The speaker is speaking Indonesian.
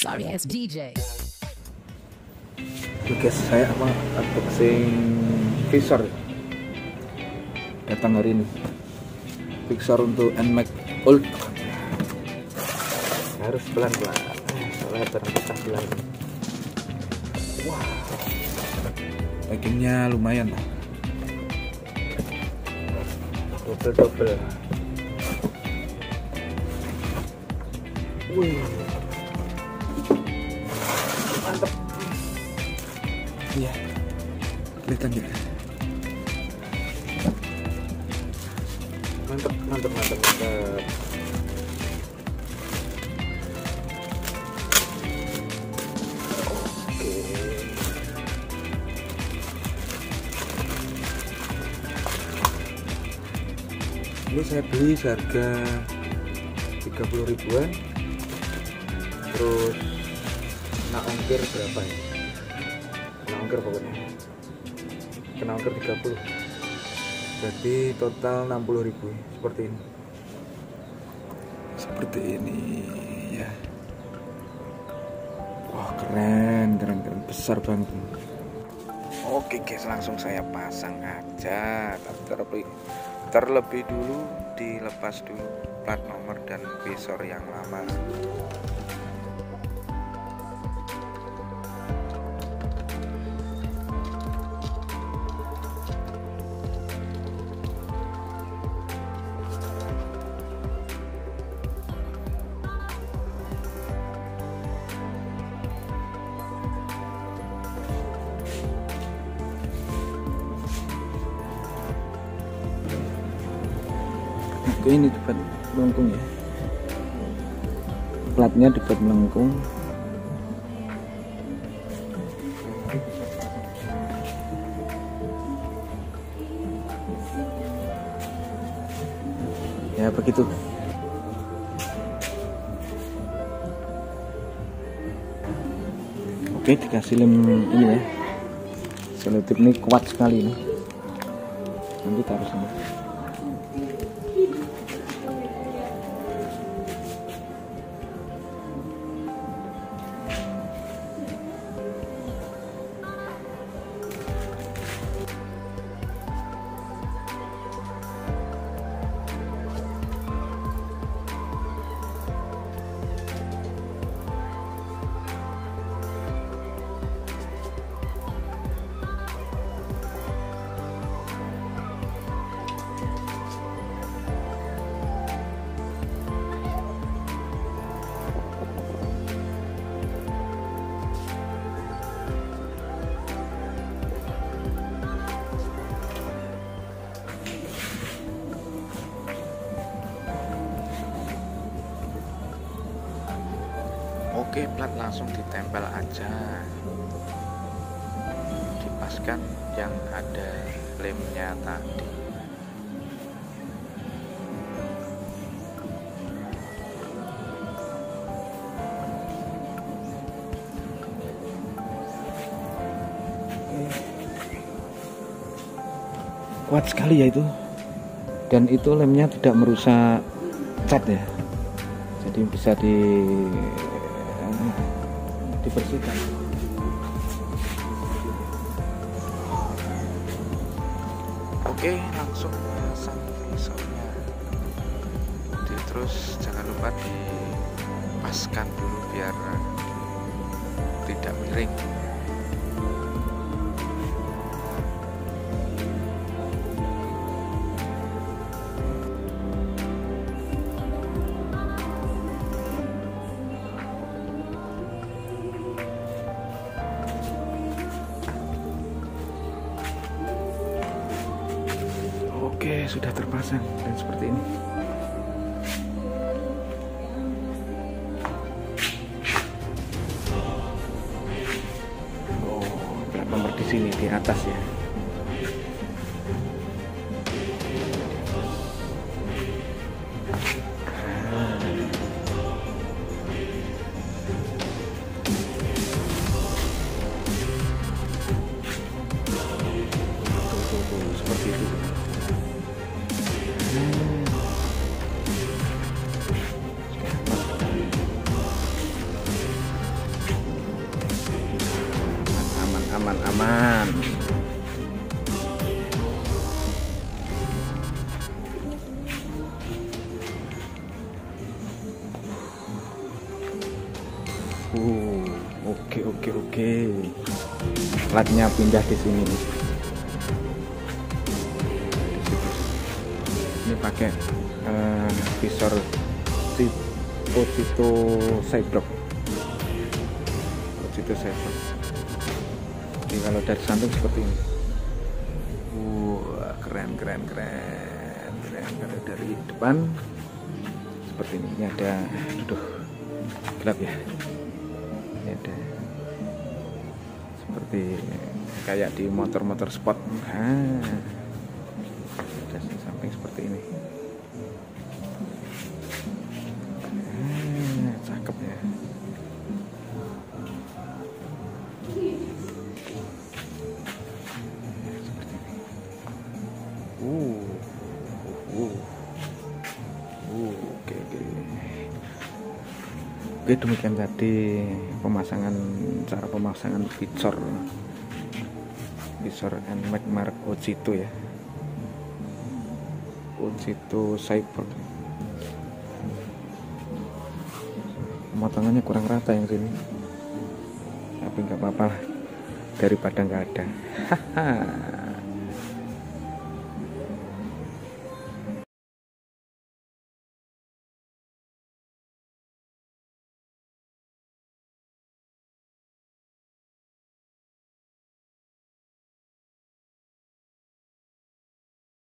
sorry ass DJ. Guys, saya unboxing visor datang hari ini. Visor untuk NMAX Old. Harus pelan-pelan soalnya terpisah belah ini. Wah, packingnya lumayan lah, double. Wih, mantap. Iya, kelihatan ya. Mantap. Oke. Ini saya beli seharga 30 ribuan. Terus kena ongkir berapa ya? Kena ongkir pokoknya. Kena ongkir 30. Berarti total 60 ribu seperti ini ya. Wah, keren, besar banget. Oke guys, langsung saya pasang aja. Terlebih dulu dilepas dulu plat nomor dan visor yang lama. Oke, ini dapat melengkung ya, platnya dapat melengkung. Ya begitu. Oke, dikasih lem ini ya, selotip ini kuat sekali nih, nanti taruh sana. Oke, plat langsung ditempel aja, dipaskan yang ada lemnya tadi. Kuat sekali ya itu, dan itu lemnya tidak merusak cat ya, jadi bisa dibersihkan. Oke, langsung pasang visornya. Terus jangan lupa dipaskan dulu biar tidak miring. Oke, sudah terpasang dan seperti ini. Oh, plat nomor di sini di atas ya. Seperti itu. Oke. Platnya pindah di sini. Ini pakai visor Ojito Cyberk. Jadi kalau dari samping seperti ini. Keren. Kalau dari depan seperti ini. Ini ada, gelap ya. Ini ada seperti kayak di motor sport. Dari samping seperti ini. Cakep ya. Oke, demikian tadi cara pemasangan visor NMAX merek Ojito ya, Ojito Cyberk. Pemotongannya kurang rata yang sini, tapi nggak apa-apa daripada nggak ada.